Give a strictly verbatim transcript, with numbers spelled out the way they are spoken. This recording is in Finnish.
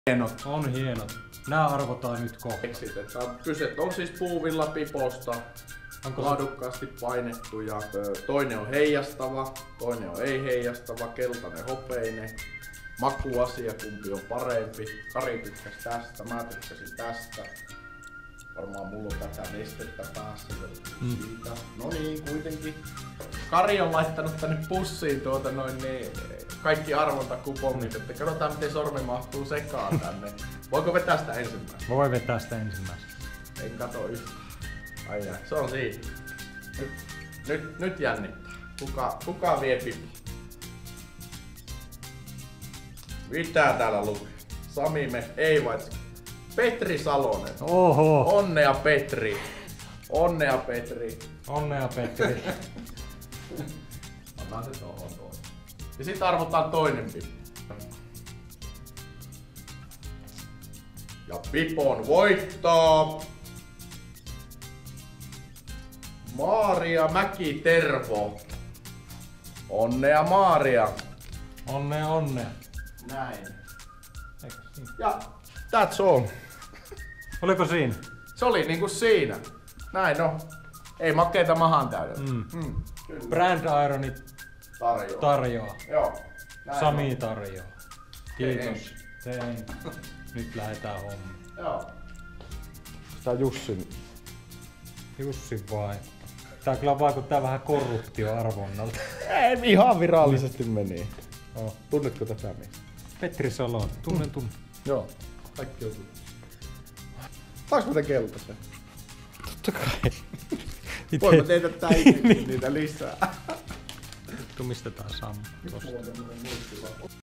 hienot. On hienot. Nää arvotaan nyt kohta. Kyse on siis puuvillapiposta. Onko laadukkaasti painettu ja toinen on heijastava, toinen on ei heijastava, keltainen, hopeinen. Makuasia, kumpi on parempi. Kari tykkäsi tästä, mä tykkäsin tästä. Varmaan mulla on tätä nestettä päässä. Mm. Siitä. No niin, kuitenkin. Kari on laittanut tänne pussiin tuota noin niin, kaikki arvontakupongit, että katsotaan miten sormi mahtuu sekaan tänne. Voiko vetää sitä ensimmäistä? Voi vetää sitä ensimmäistä. En kato yhtään. Ai jää, se on siinä. Nyt, nyt, nyt jännittää. Kuka, kuka vie pipo? Mitä täällä lukee? Sami me, ei vai Petri Salonen. Oho! Onnea Petri. Onnea Petri. Onnea Petri. Annan se tohon toinen. Ja sit arvotaan toinen pipo. Ja pipon voittaa Maaria Mäki-Tervo. Onnea Maaria. Onnea, onnea. Näin. Eikä siinä. Ja that's all. Oliko siinä? Se oli niinku siinä. Näin on. Ei makeita mahan täydellä. Mm. Mm. Brand Ironit Tarjoaa. tarjoaa. Joo. Näin Sami on. tarjoaa. Kiitos. Tein. Nyt lähdetään hommiin. Joo. Tää Jussin. Jussi vai? Tää kyllä vaikuttaa vähän korruptioarvonnalta. Ei, ihan virallisesti meni. Oh. Tunnetko tätä miestä? Petri Salon. Tunnen mm. tunnen. Joo. Kaikki on tuttu. Saanko mä tän keltaisen? Totta kai. Voin mä tehdä tää itsekin niitä lisää. Vittu mistä tää sammuu tosta.